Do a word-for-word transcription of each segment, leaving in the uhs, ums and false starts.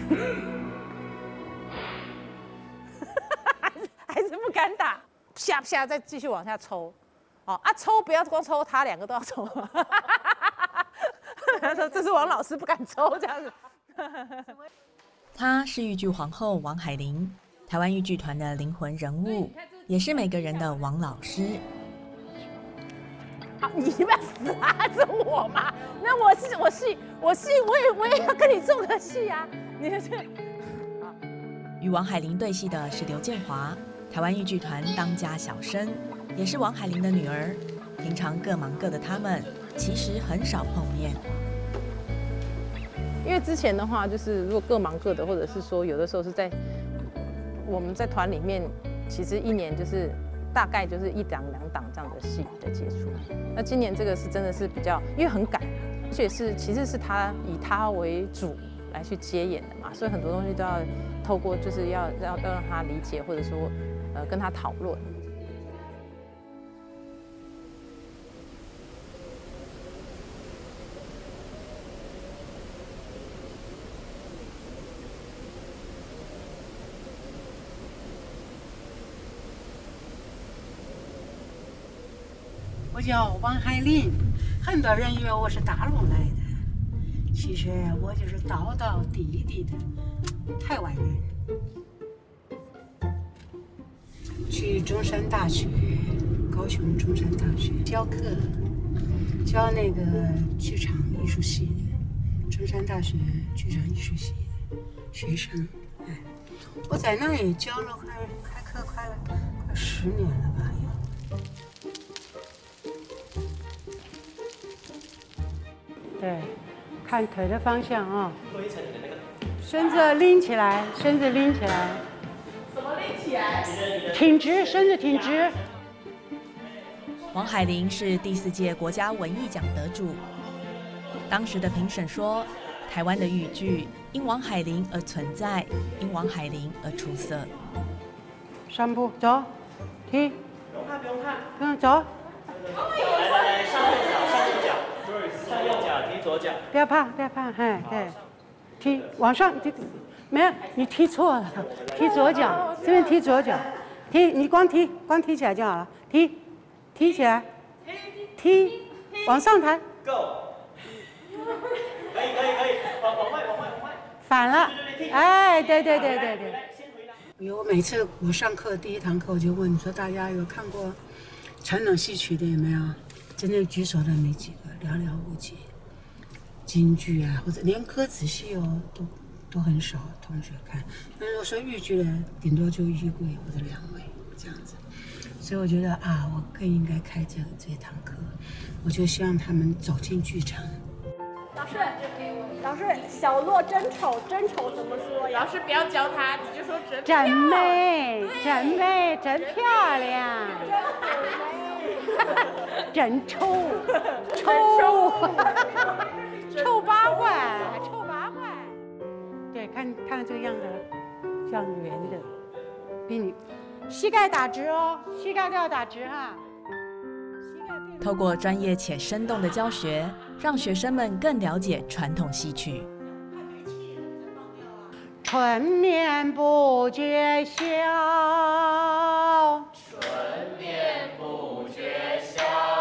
还是还是不敢打，啪啪再继续往下抽，哦啊抽不要光抽他，两个都要抽。他说这是王老师不敢抽这样子。 她是豫剧皇后王海玲，台湾豫剧团的灵魂人物，也是每个人的王老师。 好，你不要死啊！是我嘛？那我是我戏我戏我也我也要跟你做个戏啊！你是。 与王海玲对戏的是刘建华，台湾豫剧团当家小生，也是王海玲的女儿。平常各忙各的他们，其实很少碰面。 因为之前的话，就是如果各忙各的，或者是说有的时候是在我们在团里面，其实一年就是大概就是一档两档这样的戏的接触。那今年这个是真的是比较，因为很赶，而且是其实是他以他为主来去接演的嘛，所以很多东西都要透过就是要要要让他理解，或者说呃跟他讨论。 我叫王海玲，很多人以为我是大陆来的，其实我就是道道地地的台湾人。去中山大学，高雄中山大学教课，教那个剧场艺术系的，中山大学剧场艺术系的学生。哎，我在那也教了快开课快了快十年了吧有。对，看腿的方向啊、哦，身子拎起来，身子拎起来。 什么拎起来？ 挺直，身子挺直。 王海玲是第四届国家文艺奖得主。当时的评审说，台湾的豫剧因王海玲而存在，因王海玲而出色。 三步走，踢。 不用怕，不用怕。 不用走。 来来来，上右脚，上右脚。上右脚踢左脚， 不要怕，不要怕，嘿，对，踢往上踢，没有，你踢错了，踢左脚，这边踢左脚，踢你光踢光踢起来就好了，踢，踢起来，踢，往上抬 ，Go， 可以可以可以，往往外往外往外， 反了，哎，对对对对对。 先回来。 有每次我上课第一堂课我就问说大家有看过传统戏曲的有没有？真正举手的没几个，寥寥无几。京剧啊，或者连歌仔戏哦，都都很少同学看。那如果说豫剧的，顶多就一位或者两位这样子。所以我觉得啊，我更应该开这这一堂课。我就希望他们走进剧场。 老师，老师，小洛真丑，真丑怎么说呀？ 老师不要教他，你就说真真美，真美，真漂亮。真臭，臭，臭八怪，臭八怪。对，看看这个样子了，像圆的，比你膝盖打直哦，膝盖都要打直哈。 透过专业且生动的教学，让学生们更了解传统戏曲。 春眠不觉晓， 春眠不觉晓，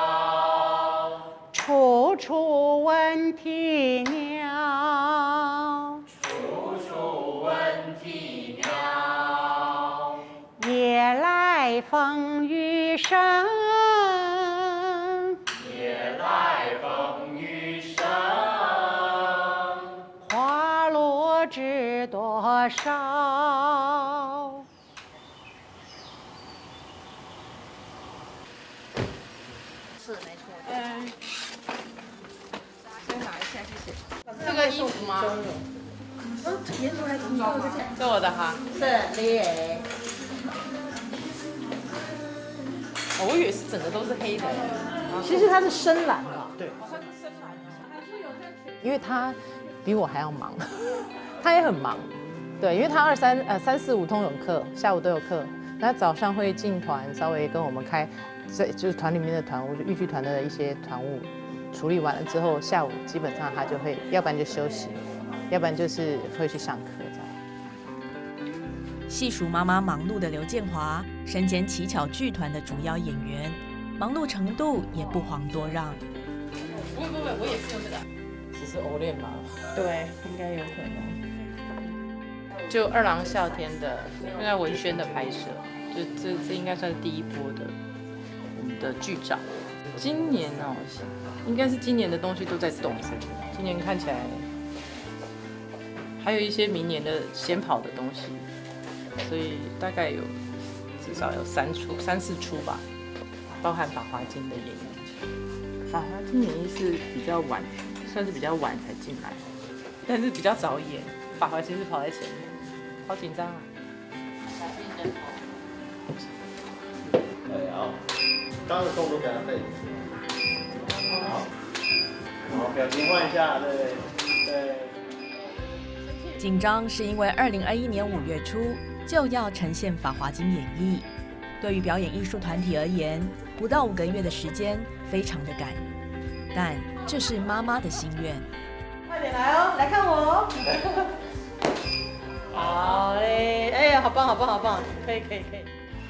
处处闻啼鸟， 处处闻啼鸟。 夜来风雨声， 夜来风雨声。 花落知多少。 是没错。嗯。先拿一下，谢谢。 这个衣服吗？ 嗯，颜色还挺高的。 是我的哈。 是你。哦，我以为是整个都是黑的。其实它是深蓝的。 对。 因为他比我还要忙，他也很忙。对，因为他二三呃三四五通有课，下午都有课。那早上会进团，稍微跟我们开，这就是团里面的团务，就豫剧团的一些团务处理完了之后，下午基本上他就会，要不然就休息，要不然就是会去上课这样。 细数妈妈忙碌的刘建华，身兼奇巧剧团的主要演员，忙碌程度也不遑多让。 不会不会，我也是用这个。 只是偶练嘛。 对，应该有可能。 就二郎啸天的那个文宣的拍摄，就这这应该算是第一波的我们的剧照。今年哦，应该是今年的东西都在动，今年看起来还有一些明年的先跑的东西，所以大概有至少有三出三四出吧，包含《法华经》的演绎。《法华经》演绎是比较晚，算是比较晚才进来，但是比较早演，《法华经》是跑在前面。好紧张啊！ 对啊，刚刚的动作给他背。好，好，表情换一下，对对。 紧张是因为二零二一年五月初就要呈现《法华经》演绎，对于表演艺术团体而言，不到五个月的时间非常的赶，但这是妈妈的心愿。 快点来哦，来看我哦。好嘞，哎呀，好棒，好棒，好棒，可以，可以，可以。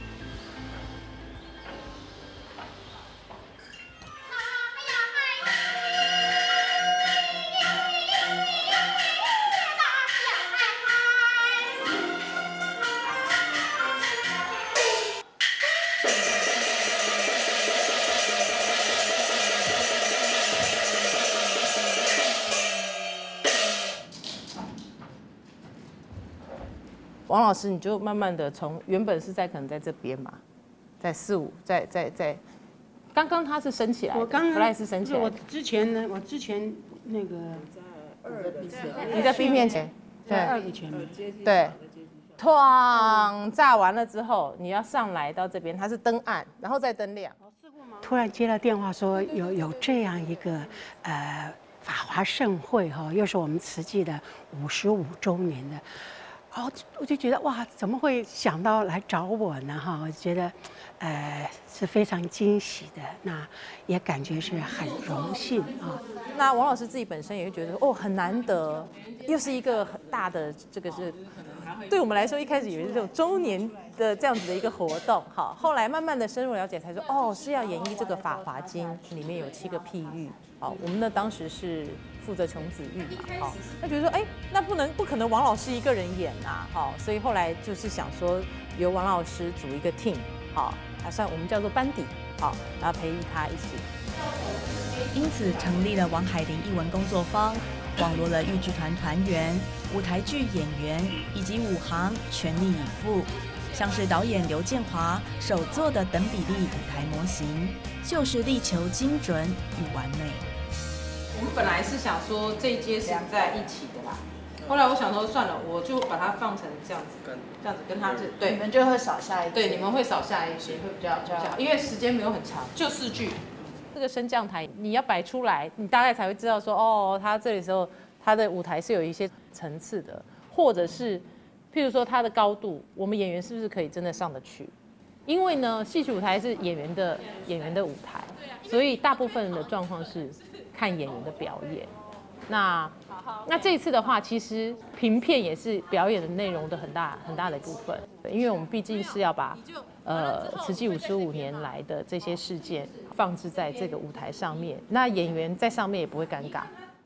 王老师，你就慢慢的从原本是在可能在这边嘛，在四五，在在在，刚刚他是升起来的， 我刚本来是升起来的。 我之前呢，我之前那个你在 B 面前， 在二的前面， 对，哐炸完了之后，你要上来到这边，它是灯暗，然后再灯亮。 突然接到电话说有有这样一个呃法华盛会哈，又是我们慈济的五十五周年的。哦，我就觉得哇，怎么会想到来找我呢？哈，我觉得，呃，是非常惊喜的，那也感觉是很荣幸啊。 那王老师自己本身也会觉得，哦，很难得，又是一个很大的这个是，对我们来说一开始以为是这种周年的这样子的一个活动，好，后来慢慢的深入了解才说，哦，是要演绎这个《法华经》，里面有七个譬喻，好，我们呢当时是负责穷子喻嘛，好，那觉得说，哎，那不能不可能王老师一个人演啊，好，所以后来就是想说由王老师组一个 team， 好，还算我们叫做班底，好，然后培育他一起。 因此成立了王海玲艺文工作坊，网罗了豫剧团团员、舞台剧演员以及武行全力以赴，像是导演刘建华手做的等比例舞台模型，就是力求精准与完美。 我们本来是想说这一阶是在一起的啦，后来我想说算了，我就把它放成这样子，这样子跟他这对， 你们就会少下一对，你们会少下一些，会比较比较好，因为时间没有很长，就四句。这个升降台你要摆出来，你大概才会知道说，哦，它这里时候它的舞台是有一些层次的，或者是譬如说它的高度，我们演员是不是可以真的上得去？因为呢，戏曲舞台是演员的演员的舞台，所以大部分的状况是看演员的表演。那那这一次的话，其实评片也是表演的内容的很大很大的一部分，因为我们毕竟是要把呃慈济五十五年来的这些事件放置在这个舞台上面，那演员在上面也不会尴尬。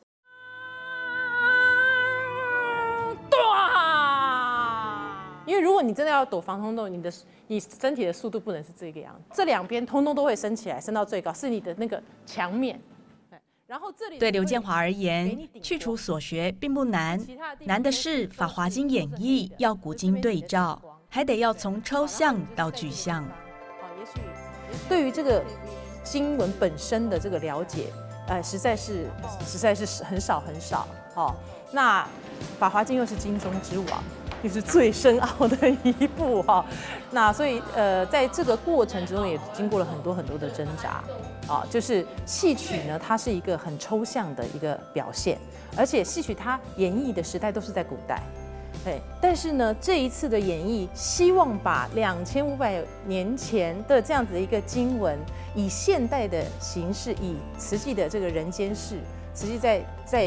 因为如果你真的要躲防空洞，你的你身体的速度不能是这个样子，这两边通通都会升起来，升到最高，是你的那个墙面。然后这里对刘建华而言，去除所学并不难，难的是《法华经》演绎要古今对照，还得要从抽象到具象。 也许对于这个经文本身的这个了解，呃，实在是实在是很少很少。哦，那《法华经》又是经中之王，又是最深奥的一部哈。那所以呃，在这个过程之中也经过了很多很多的挣扎。啊，就是戏曲呢，它是一个很抽象的一个表现，而且戏曲它演绎的时代都是在古代，对。但是呢，这一次的演绎，希望把两千五百年前的这样子的一个经文，以现代的形式，以慈济的这个人间世，慈济在在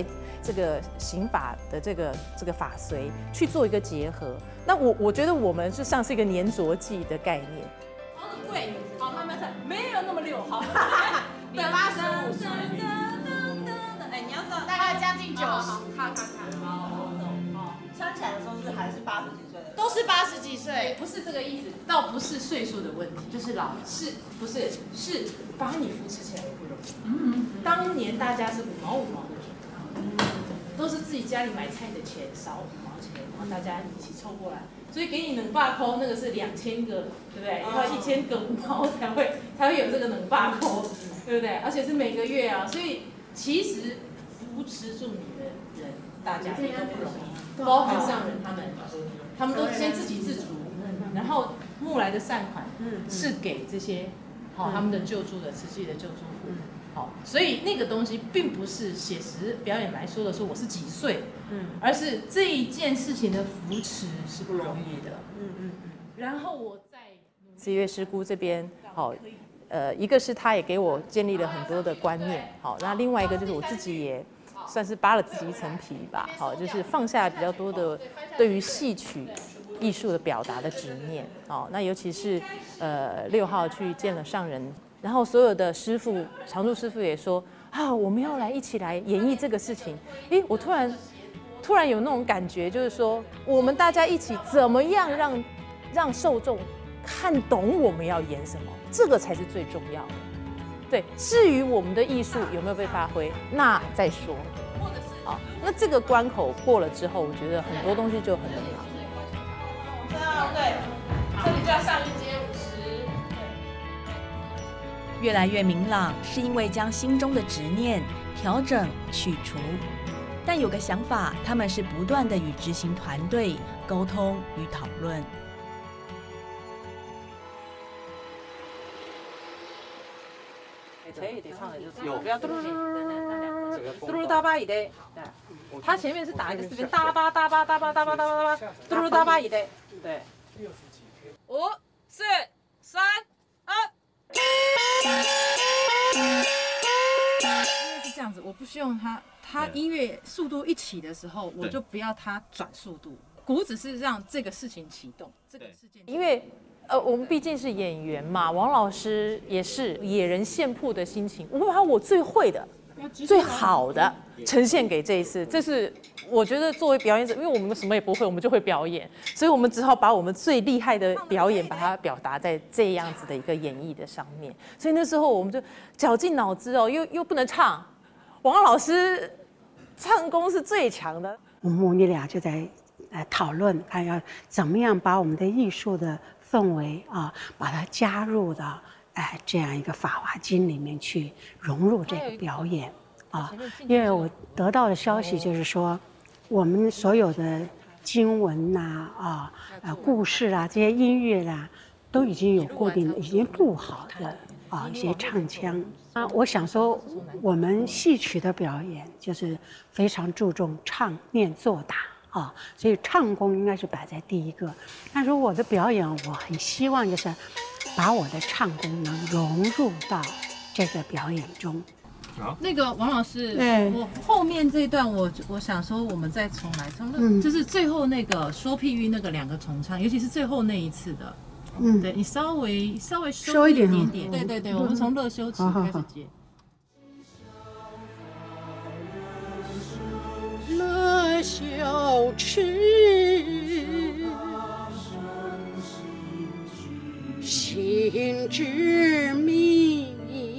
这个刑法的这个这个法随去做一个结合。那我我觉得我们就像是一个粘着剂的概念。 对，好，慢慢踩，没有那么溜，好。你八十五岁，哎，你要知道大概将近九十，看看看，好，我懂，好。 穿起来的时候是还是八十几岁的， 都是八十几岁， 不是这个意思，倒不是岁数的问题，就是老是不是是把你扶持起来不容易。嗯，当年大家是五毛五毛的钱，都是自己家里买菜的钱少五毛钱，然后大家一起凑过来，所以给你能罢扣那个是两千个，对不对？要一千个五毛才会才会有这个能罢扣，对不对？而且是每个月啊，所以其实扶持住你的人，大家也都不容易，包含上人他们，他们都先自给自足，然后募来的善款是给这些好他们的救助的慈济的救助户。好，所以那个东西并不是写实表演来说的说我是几岁，嗯，而是这一件事情的扶持是不容易的，嗯嗯嗯。然后我在慈月师姑这边，好，呃，一个是他也给我建立了很多的观念，好，那另外一个就是我自己也算是扒了自己一层皮吧，好，就是放下比较多的对于戏曲艺术的表达的执念，好，那尤其是呃六号去见了上人。然后所有的师傅，常住师傅也说啊，我们要来一起来演绎这个事情。诶，我突然突然有那种感觉，就是说我们大家一起怎么样让让受众看懂我们要演什么，这个才是最重要的。对，至于我们的艺术有没有被发挥，那再说。好，那这个关口过了之后，我觉得很多东西就很美好。 这样对，这里就要上一阶。 越来越明朗，是因为将心中的执念调整去除。但有个想法，他们是不断的与执行团队沟通与讨论。 可以得唱的就是有，不要嘟噜嘟噜嘟噜哒吧一得，对，它前面是打一个四边哒吧哒吧哒吧哒吧哒吧哒吧，嘟噜哒吧一得，对，五四三二。因为是这样子，我不希望它，它音乐速度一起的时候，我就不要它转速度。鼓只是让这个事情启动，这个事件。因为呃，我们毕竟是演员嘛，王老师也是野人献曝的心情，我会把我最会的、最好的呈现给这一次。这是我觉得作为表演者，因为我们什么也不会，我们就会表演，所以我们只好把我们最厉害的表演，把它表达在这样子的一个演绎的上面。所以那时候我们就绞尽脑汁哦，又又不能唱，王老师唱功是最强的。 我们母女俩就在呃讨论，看要怎么样把我们的艺术的氛围啊，把它加入到哎这样一个《法华经》里面去，融入这个表演啊。因为我得到的消息就是说，我们所有的经文呐啊、呃故事啊这些音乐啦、啊，都已经有固定、已经录好的啊一些唱腔啊。我想说，我们戏曲的表演就是非常注重唱、念、做、打。啊，所以唱功应该是摆在第一个。但是我的表演，我很希望就是把我的唱功能融入到这个表演中。 好，那个王老师， 嗯、 我后面这一段我我想说，我们再重来，重、 嗯、 就是最后那个说譬喻那个两个重唱，尤其是最后那一次的。嗯，对你稍微稍微收一点点，对对对，我们从乐修起开始接。 乐修持，心之密。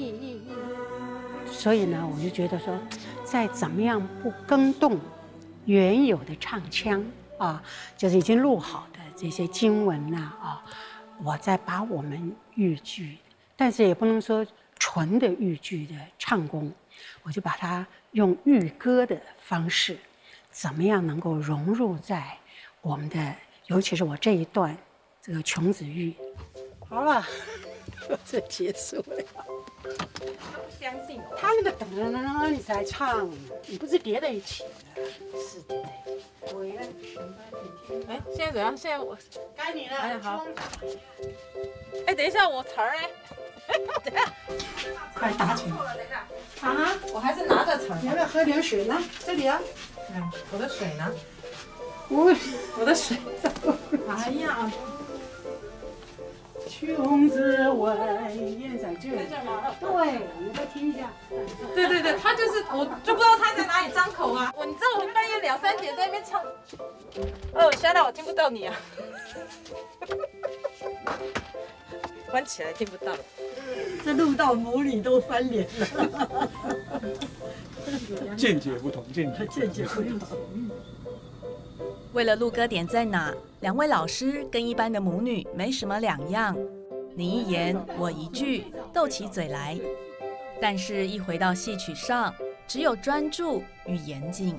所以呢，我就觉得说，再怎么样不更动原有的唱腔啊，就是已经录好的这些经文呐 啊, 啊，我再把我们豫剧，但是也不能说纯的豫剧的唱功，我就把它用豫歌的方式，怎么样能够融入在我们的，尤其是我这一段这个琼子玉。好了，这结束了。 相信我， 他那个噔噔噔噔你才唱，你不是叠在一起的。是的，我呀， 哎，现在怎样？现在我该你了。 哎，好。哎，等一下，我词儿哎。 快打起来！ 啊，我还是拿着扯。 你要不要喝点水呢？这里啊。 嗯，我的水呢？ 我我的水。哎呀， 穷子问燕在这里。在这吗？对，你再听一下。 对对对，他就是我，就不知道他在哪里张口啊。我你知道我半夜两三点在那边唱。哦，现在我听不到你啊。关起来听不到。 这录到母女都翻脸了。 见解不同，见解见解不同。 为了录歌点在哪，两位老师跟一般的母女没什么两样，你一言我一句，斗起嘴来。但是，一回到戏曲上，只有专注与严谨。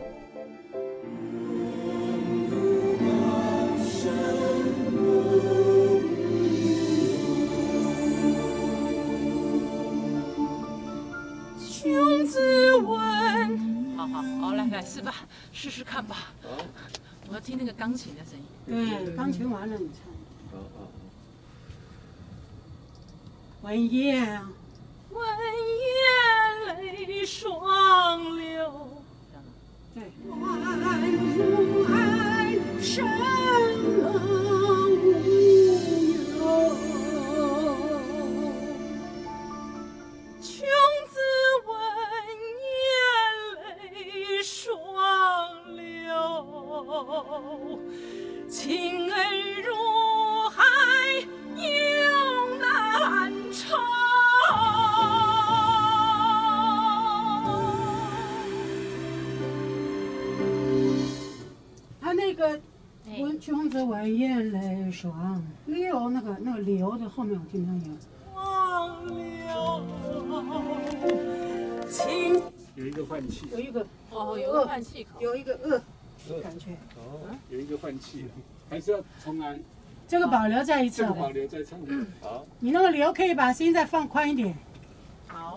穷子问，好好好，来来试吧，试试看吧。我要听那个钢琴的声音。 对，钢琴完了你唱。闻燕， 闻燕泪双流。 对。 万物哀，生冷无忧。 穷子闻燕泪双流，情恩如海永难酬。 他那个闻穷子闻燕泪双流，那个那个流的后面我听到有。 双流，情有一个换气， 有一个哦，有个换气口， 有一个呃感觉。 哦，有一个换气，还是要重来。 这个保留在一起。 这个保留在唱。好。 你那个流可以把声音再放宽一点。 好。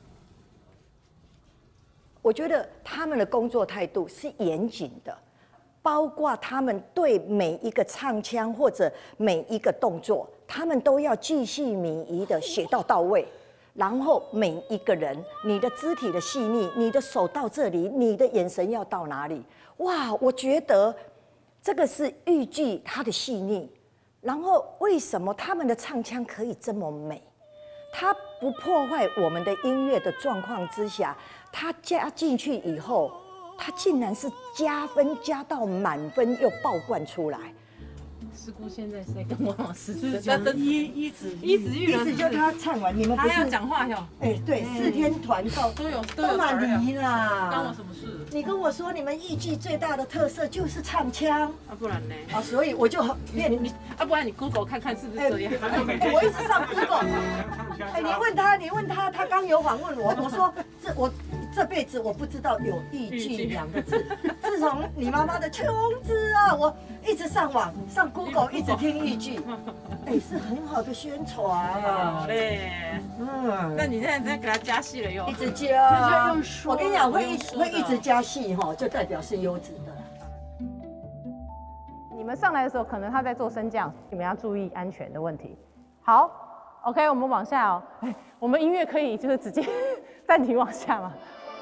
我觉得他们的工作态度是严谨的，包括他们对每一个唱腔或者每一个动作，他们都要巨细靡遗的写到到位。然后每一个人，你的肢体的细腻，你的手到这里，你的眼神要到哪里？哇，我觉得这个是豫剧它的细腻。然后为什么他们的唱腔可以这么美？它不破坏我们的音乐的状况之下，它加进去以后，它竟然是加分加到满分又爆冠出来。 师姑现在是在跟王老师是讲一一子一子玉，一子就他唱完，你们他要讲话哟。 哎，对，四天团购都有都有满离啦， 关我什么事？ 你跟我说你们豫剧最大的特色就是唱腔， 啊，不然呢？ 啊，所以我就练你，啊，不然你 Google 看看是不是这样？ 我一直上 Google。哎，你问他，你问他，他刚有访问我，我说这我这辈子我不知道有豫剧两个字，自从你妈妈的穷子啊，我一直上网上 Google， 一直听豫剧，哎，是很好的宣传。 好嘞，嗯，那你现在在给他加戏了又？ 一直加，我跟你讲，会一会一直加戏哈，就代表是优质的。 你们上来的时候，可能他在做升降，你们要注意安全的问题。好 ，OK， 我们往下哦。哎，我们音乐可以就是直接暂停往下吗？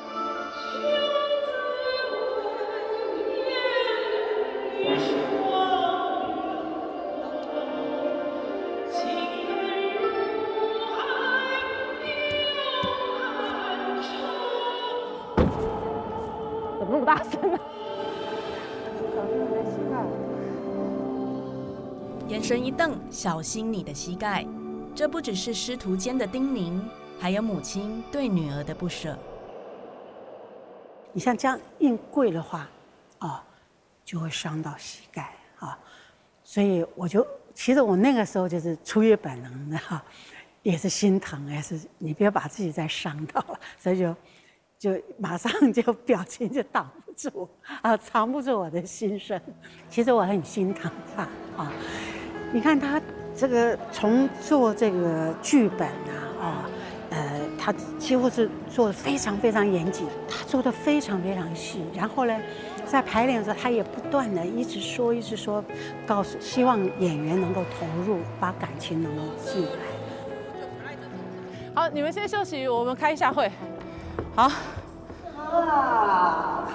怎么那么大声啊？ 眼神一瞪，小心你的膝盖。这不只是师徒间的叮咛，还有母亲对女儿的不舍。 你像这样硬跪的话，啊，就会伤到膝盖啊。所以我就，其实我那个时候就是出于本能的哈，也是心疼，也是你不要把自己再伤到了，所以就就马上就表情就挡不住啊，藏不住我的心声。其实我很心疼他啊，你看他这个从做这个剧本啊，啊，呃，他几乎是做的非常非常严谨，他做的非常非常细。然后呢，在排练的时候，他也不断的一直说，一直说，告诉希望演员能够投入，把感情能够进来。 好，你们先休息，我们开一下会。好。 啊，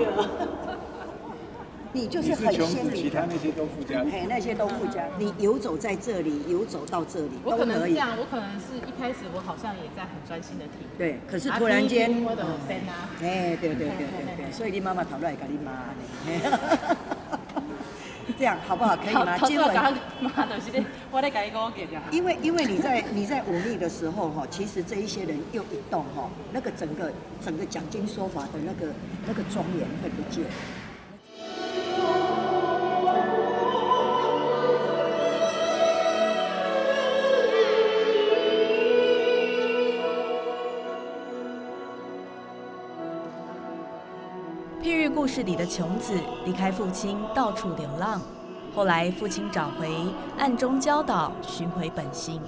你就是很鲜明， 其他那些都附加。 哎，那些都附加。你游走在这里，游走到这里我都可以。 可能是这样，我可能是一开始我好像也在很专心的听。 对，可是突然间， 我的声啊。 哎，对对对对对，所以你妈妈讨论给你妈呢。这样好不好？可以吗？接吻。 妈的，是我在改一个给掉。 因为因为你在你在忤逆的时候哈，其实这一些人又一动哈，那个整个整个讲经说法的那个那个庄严会不见。 譬喻故事里的穷子离开父亲，到处流浪。后来父亲找回，暗中教导，寻回本性。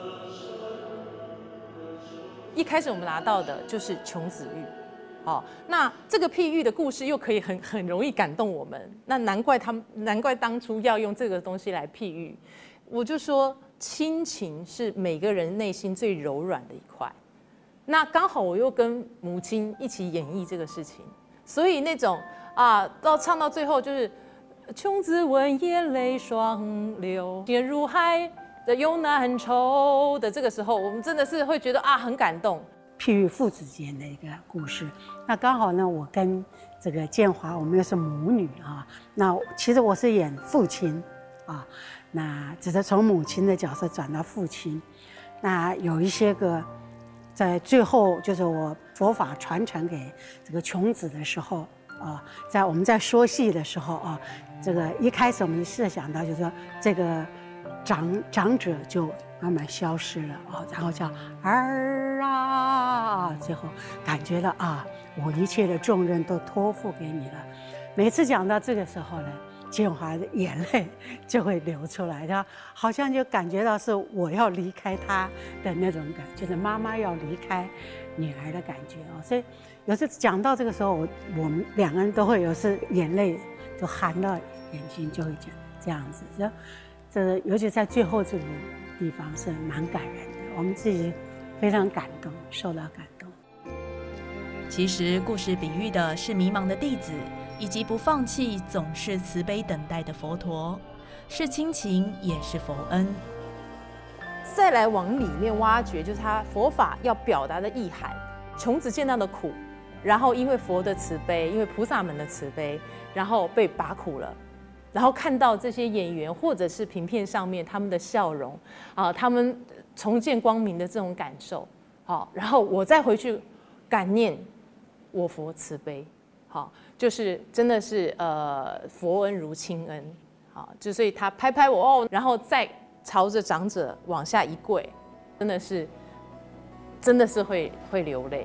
一开始我们拿到的就是穷子喻，哦，那这个譬喻的故事又可以很很容易感动我们。那难怪他们，难怪当初要用这个东西来譬喻。我就说，亲情是每个人内心最柔软的一块。那刚好我又跟母亲一起演绎这个事情。所以那种啊，到唱到最后就是穷子闻眼泪双流，陷入海的又难抽的这个时候，我们真的是会觉得啊很感动。 譬喻父子间的一个故事。那刚好呢，我跟这个建华，我们又是母女啊。那其实我是演父亲啊，那只是从母亲的角色转到父亲。那有一些个。在最后，就是我佛法传承给这个穷子的时候啊，在我们在说戏的时候啊，这个一开始我们设想到，就是说这个长长者就慢慢消失了啊，然后叫儿啊，最后感觉到啊，我一切的重任都托付给你了。每次讲到这个时候呢，建华的眼泪就会流出来，然后好像就感觉到是我要离开他的那种感觉，就是妈妈要离开女儿的感觉哦。所以有时讲到这个时候，我我们两个人都会有时眼泪就含到眼睛，就会讲这样子。这这尤其在最后这个地方是蛮感人的，我们自己非常感动，受到感动。 其实故事比喻的是迷茫的弟子。以及不放弃、总是慈悲等待的佛陀，是亲情，也是佛恩。 再来往里面挖掘，就是他佛法要表达的意涵。穷子见到的苦，然后因为佛的慈悲，因为菩萨们的慈悲，然后被拔苦了，然后看到这些演员或者是平片上面他们的笑容啊，他们重见光明的这种感受，好，然后我再回去感念我佛慈悲。好，就是真的是呃佛恩如亲恩，好，就所以他拍拍我哦，然后再朝着长者往下一跪，真的是真的是会会流泪。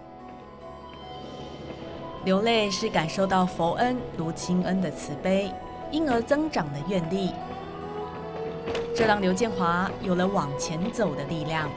流泪是感受到佛恩如亲恩的慈悲，因而增长的愿力，这让刘建华有了往前走的力量。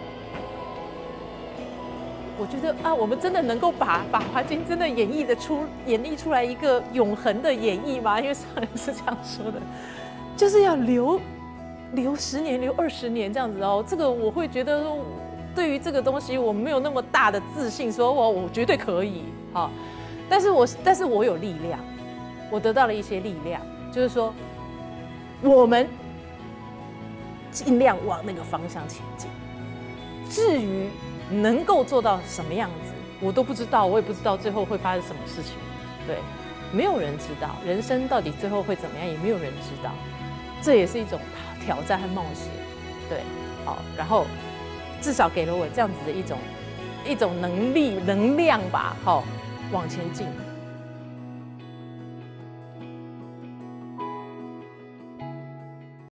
我觉得啊，我们真的能够把《法华经》真的演绎的出，演绎出来一个永恒的演绎吗？因为上人是这样说的，就是要留留十年、留二十年这样子哦。这个我会觉得说，对于这个东西，我没有那么大的自信，说我我绝对可以好。但是我但是我有力量，我得到了一些力量，就是说，我们尽量往那个方向前进。至于能够做到什么样子，我都不知道，我也不知道最后会发生什么事情。对，没有人知道人生到底最后会怎么样，也没有人知道。这也是一种挑战和冒险。对，好，然后至少给了我这样子的一种一种能力、能量吧，好，往前进。